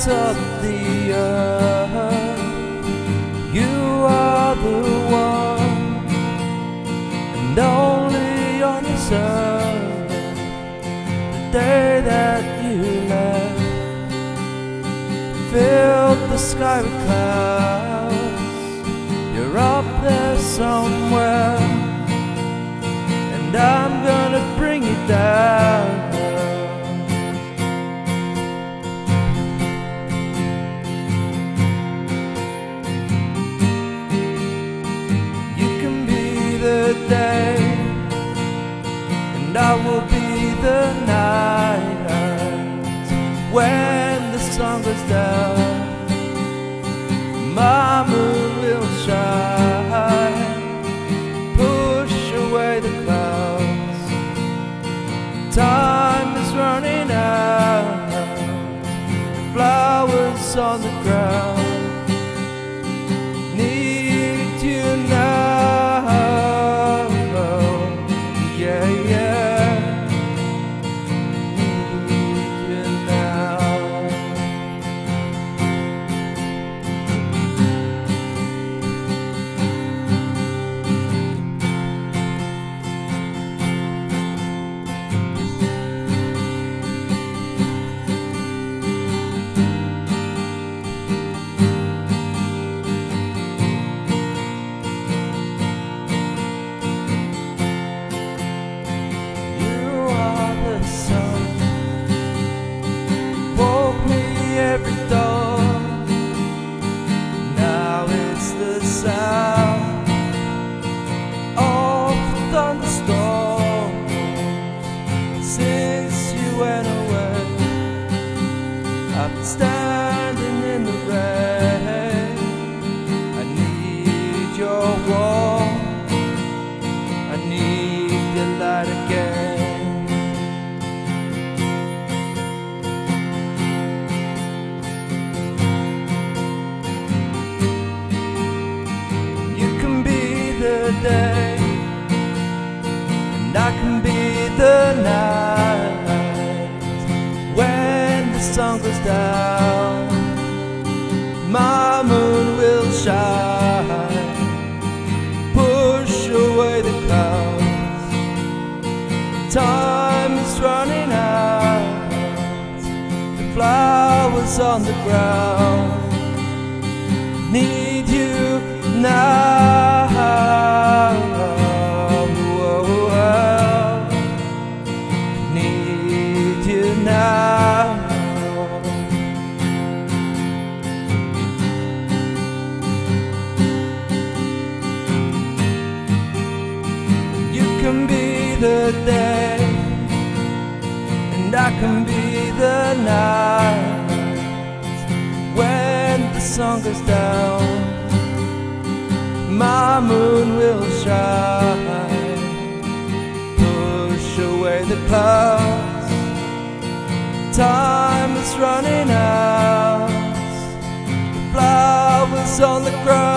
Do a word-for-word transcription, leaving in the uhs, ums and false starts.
ends of the earth. You are the one, and only on this earth, the day that you left, filled the sky with clouds. You're up there somewhere, and I'm gonna bring you down. You can be the day, and I will be the night. When the sun goes down, my moon will shine, push away the clouds. Time is running out, flowers on the ground. Need you now, yeah, yeah. Need you now. Every dawn, now it's the sound of thunderstorms. Since you went away, I've been standing in the rain. I need your warmth, I need your light again. The day, and I can be the night. When the sun goes down, my moon will shine, push away the clouds. Time is running out, the flowers on the ground. Need you now. Need you now. You can be the day, and I can be the night. When the sun goes down, my moon will shine, push away the clouds. Time is running out, the flowers on the ground.